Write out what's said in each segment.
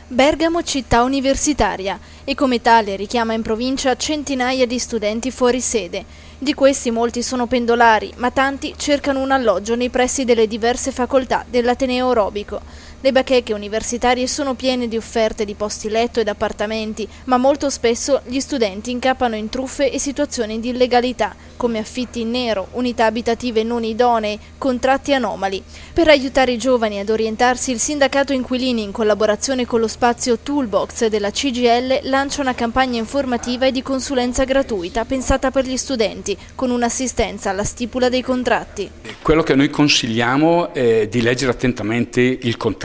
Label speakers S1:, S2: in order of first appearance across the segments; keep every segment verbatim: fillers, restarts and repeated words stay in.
S1: Bergamo città universitaria e come tale richiama in provincia centinaia di studenti fuori sede. Di questi molti sono pendolari, ma tanti cercano un alloggio nei pressi delle diverse facoltà dell'Ateneo Orobico. Le bacheche universitarie sono piene di offerte di posti letto ed appartamenti, ma molto spesso gli studenti incappano in truffe e situazioni di illegalità, come affitti in nero, unità abitative non idonee, contratti anomali. Per aiutare i giovani ad orientarsi, il sindacato inquilini, in collaborazione con lo spazio Toolbox della C G I L, lancia una campagna informativa e di consulenza gratuita pensata per gli studenti, con un'assistenza alla stipula dei contratti.
S2: Quello che noi consigliamo è di leggere attentamente il contratto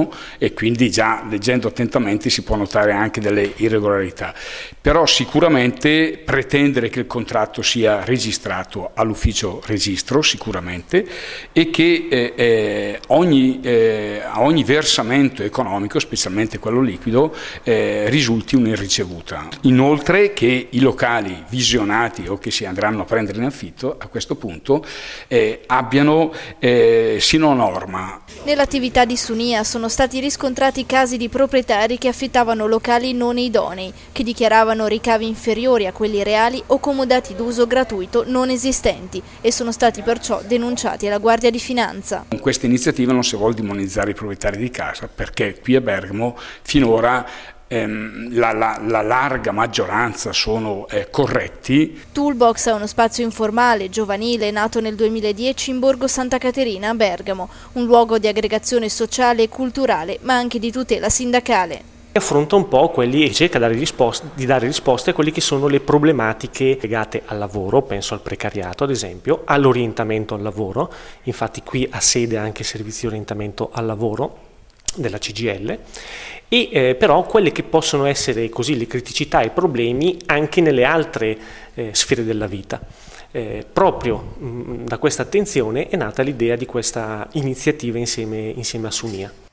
S2: e quindi già leggendo attentamente si può notare anche delle irregolarità, però sicuramente pretendere che il contratto sia registrato all'ufficio registro sicuramente e che eh, eh, ogni, eh, a ogni versamento economico, specialmente quello liquido, eh, risulti un'irricevuta. Inoltre che i locali visionati o che si andranno a prendere in affitto a questo punto eh, abbiano eh, sino a norma.
S1: Nell'attività di Sunia sono stati riscontrati casi di proprietari che affittavano locali non idonei, che dichiaravano ricavi inferiori a quelli reali o comodati d'uso gratuito non esistenti e sono stati perciò denunciati alla Guardia di Finanza.
S2: Con questa iniziativa non si vuole demonizzare i proprietari di casa, perché qui a Bergamo finora ehm, la, la, la larga maggioranza sono eh, corretti.
S1: Toolbox è uno spazio informale, giovanile, nato nel duemiladieci in Borgo Santa Caterina a Bergamo, un luogo di aggregazione sociale e culturale, ma anche di tutela sindacale.
S3: Affronta un po' quelli e cerca dare risposte, di dare risposte a quelle che sono le problematiche legate al lavoro, penso al precariato ad esempio, all'orientamento al lavoro, infatti qui ha sede anche il servizio di orientamento al lavoro della C G I L, e eh, però quelle che possono essere così le criticità e i problemi anche nelle altre eh, sfere della vita. Eh, proprio mh, da questa attenzione è nata l'idea di questa iniziativa insieme, insieme a Sunia.